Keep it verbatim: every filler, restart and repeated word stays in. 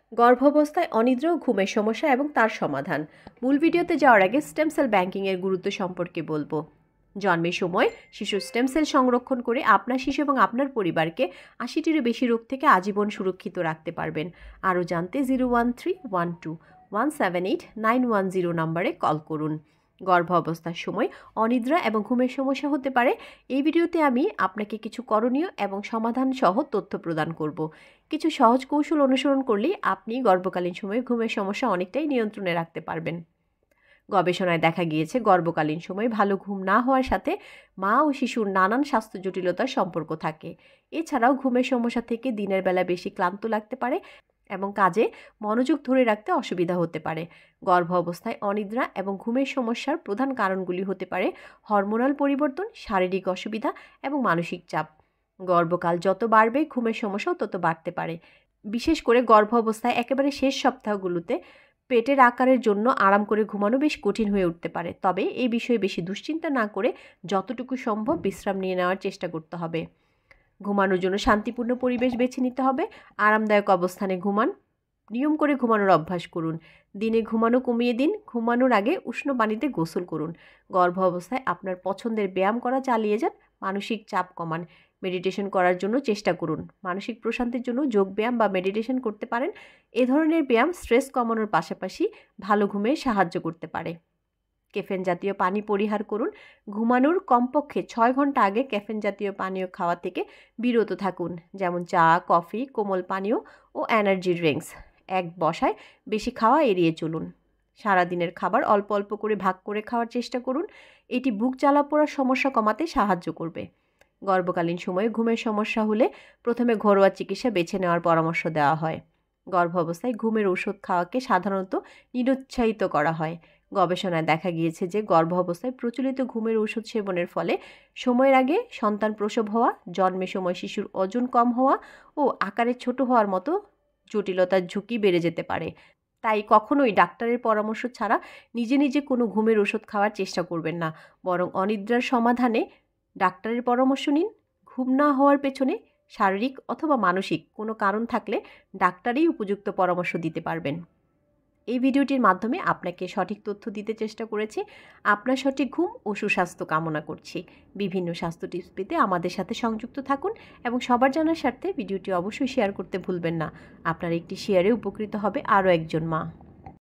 গর্ভাবস্থায় অনিদ্রা ও ঘুমের সমস্যা এবং তার সমাধান। মূল ভিডিওতে যাওয়ার আগে স্টেম সেল ব্যাংকিংয়ের গুরুত্ব সম্পর্কে বলবো। জন্মের সময় শিশুর স্টেম সেল সংরক্ষণ করে আপনার শিশু এবং আপনার পরিবারকে আশিটিরও বেশি রোগ থেকে আজীবন সুরক্ষিত রাখতে পারবেন। আরও জানতে zero one three one two one seven eight nine one zero নম্বরে কল করুন। গর্ভ অবস্থার সময় অনিদ্রা এবং ঘুমের সমস্যা হতে পারে। এই ভিডিওতে আমি আপনাকে কিছু করণীয় এবং সমাধান সহ তথ্য প্রদান করব। কিছু সহজ কৌশল অনুসরণ করলেই আপনি গর্ভকালীন সময়ে ঘুমের সমস্যা অনেকটাই নিয়ন্ত্রণে রাখতে পারবেন। গবেষণায় দেখা গিয়েছে গর্ভকালীন সময়ে ভালো ঘুম না হওয়ার সাথে মা ও শিশুর নানান স্বাস্থ্য জটিলতার সম্পর্ক থাকে। এছাড়াও ঘুমের সমস্যা থেকে দিনের বেলা বেশি ক্লান্ত লাগতে পারে এবং কাজে মনোযোগ ধরে রাখতে অসুবিধা হতে পারে। গর্ভ অবস্থায় অনিদ্রা এবং ঘুমের সমস্যার প্রধান কারণগুলি হতে পারে হরমোনাল পরিবর্তন, শারীরিক অসুবিধা এবং মানসিক চাপ। গর্ভকাল যত বাড়বে ঘুমের সমস্যাও তত বাড়তে পারে। বিশেষ করে গর্ভ অবস্থায় একেবারে শেষ সপ্তাহগুলোতে পেটের আকারের জন্য আরাম করে ঘুমানো বেশ কঠিন হয়ে উঠতে পারে। তবে এই বিষয়ে বেশি দুশ্চিন্তা না করে যতটুকু সম্ভব বিশ্রাম নিয়ে নেওয়ার চেষ্টা করতে হবে। ঘুমানোর জন্য শান্তিপূর্ণ পরিবেশ বেছে নিতে হবে। আরামদায়ক অবস্থানে ঘুমান। নিয়ম করে ঘুমানোর অভ্যাস করুন। দিনে ঘুমানো কমিয়ে দিন। ঘুমানোর আগে উষ্ণ পানিতে গোসল করুন। গর্ভ অবস্থায় আপনার পছন্দের ব্যায়াম করা চালিয়ে যান। মানসিক চাপ কমান। মেডিটেশন করার জন্য চেষ্টা করুন। মানসিক প্রশান্তির জন্য যোগ ব্যায়াম বা মেডিটেশন করতে পারেন। এ ধরনের ব্যায়াম স্ট্রেস কমানোর পাশাপাশি ভালো ঘুমে সাহায্য করতে পারে। ক্যাফেন জাতীয় পানি পরিহার করুন। ঘুমানোর কমপক্ষে ছয় ঘন্টা আগে ক্যাফেন জাতীয় পানীয় খাওয়া থেকে বিরত থাকুন, যেমন চা, কফি, কোমল পানীয় ও এনার্জি ড্রিঙ্কস। এক বসায় বেশি খাওয়া এড়িয়ে চলুন। সারাদিনের খাবার অল্প অল্প করে ভাগ করে খাওয়ার চেষ্টা করুন। এটি বুক জ্বালা পোড়ার সমস্যা কমাতে সাহায্য করবে। গর্ভকালীন সময়ে ঘুমের সমস্যা হলে প্রথমে ঘরোয়া চিকিৎসা বেছে নেওয়ার পরামর্শ দেওয়া হয়। গর্ভ অবস্থায় ঘুমের ওষুধ খাওয়াকে সাধারণত নিরুৎসাহিত করা হয়। গবেষণায় দেখা গিয়েছে যে গর্ভ অবস্থায় প্রচলিত ঘুমের ওষুধ সেবনের ফলে সময়ের আগে সন্তান প্রসব হওয়া, জন্মের সময় শিশুর ওজন কম হওয়া ও আকারে ছোট হওয়ার মতো জটিলতার ঝুঁকি বেড়ে যেতে পারে। তাই কখনোই ডাক্তারের পরামর্শ ছাড়া নিজে নিজে কোনো ঘুমের ওষুধ খাওয়ার চেষ্টা করবেন না, বরং অনিদ্রার সমাধানে ডাক্তারের পরামর্শ নিন। ঘুম না হওয়ার পেছনে শারীরিক অথবা মানসিক কোনো কারণ থাকলে ডাক্তারই উপযুক্ত পরামর্শ দিতে পারবেন। এই ভিডিওটির মাধ্যমে আপনাকে সঠিক তথ্য দিতে চেষ্টা করেছি। আপনার সঠিক ঘুম ও সুস্বাস্থ্য কামনা করছি। বিভিন্ন স্বাস্থ্য টিপস পেতে আমাদের সাথে সংযুক্ত থাকুন এবং সবার জানার স্বার্থে ভিডিওটি অবশ্যই শেয়ার করতে ভুলবেন না। আপনার একটি শেয়ারে উপকৃত হবে আরও একজন মা।